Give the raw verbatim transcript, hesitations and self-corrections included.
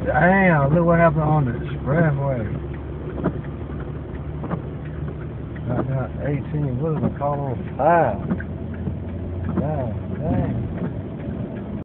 Damn, look what happened on the expressway. Got down eighteen, what is it called on five? Damn, damn.